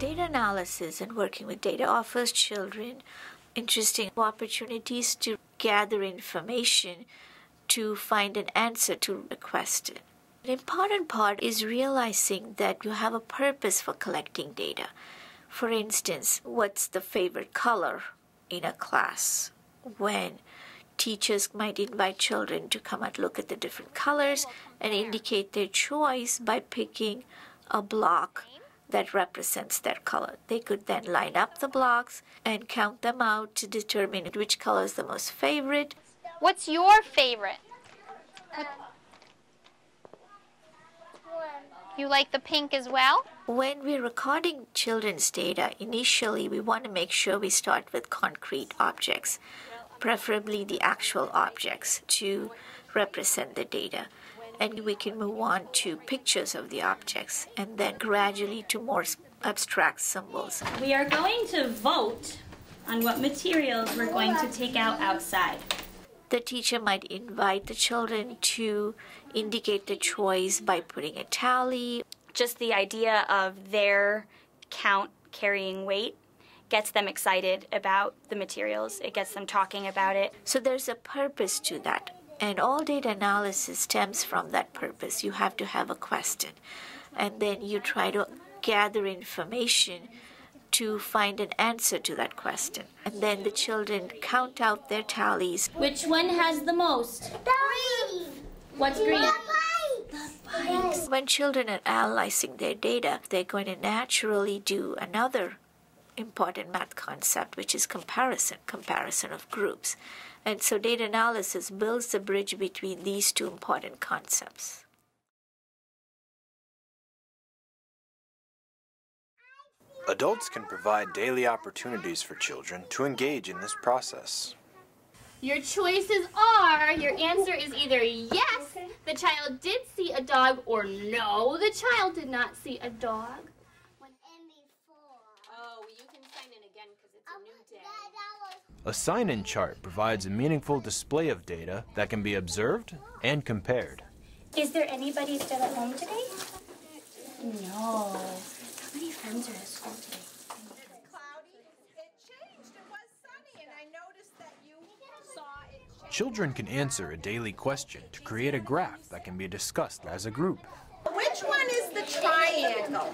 Data analysis and working with data offers children interesting opportunities to gather information to find an answer to a question. An important part is realizing that you have a purpose for collecting data. For instance, what's the favorite color in a class? When teachers might invite children to come and look at the different colors and indicate their choice by picking a block that represents their color. They could then line up the blocks and count them out to determine which color is the most favorite. What's your favorite? You like the pink as well? When we're recording children's data, initially we want to make sure we start with concrete objects, preferably the actual objects to represent the data. And we can move on to pictures of the objects and then gradually to more abstract symbols. We are going to vote on what materials we're going to take out outside. The teacher might invite the children to indicate the choice by putting a tally. Just the idea of their count carrying weight gets them excited about the materials. It gets them talking about it. So there's a purpose to that. And all data analysis stems from that purpose. You have to have a question. And then you try to gather information to find an answer to that question. And then the children count out their tallies. Which one has the most? Green. What's green? The bikes. When children are analyzing their data, they're going to naturally do another important math concept, which is comparison of groups. And so data analysis builds the bridge between these two important concepts. Adults can provide daily opportunities for children to engage in this process. Your choices are, your answer is either yes, the child did see a dog, or no, the child did not see a dog. A sign-in chart provides a meaningful display of data that can be observed and compared. Is there anybody still at home today? No. How many friends are at school today? Cloudy. It changed. It was sunny, and I noticed that you saw it change. Children can answer a daily question to create a graph that can be discussed as a group. Which one is the triangle?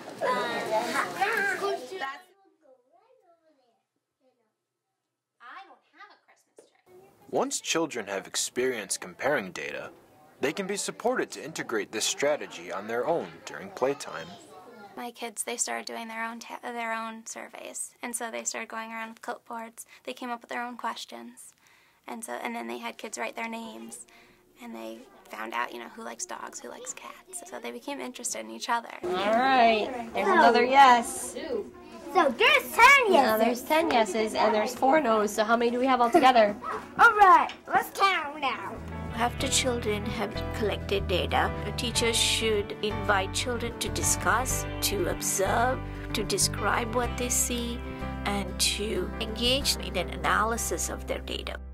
Once children have experience comparing data, they can be supported to integrate this strategy on their own during playtime. My kids, they started doing their own surveys, and so they started going around with clipboards. They came up with their own questions, and then they had kids write their names, and they found out, who likes dogs, who likes cats. So they became interested in each other. All right, there's another yes. So there's 10 yeses. Now there's 10 yeses and there's 4 no's. So how many do we have altogether? All right, let's count now. After children have collected data, a teacher should invite children to discuss, to observe, to describe what they see, and to engage in an analysis of their data.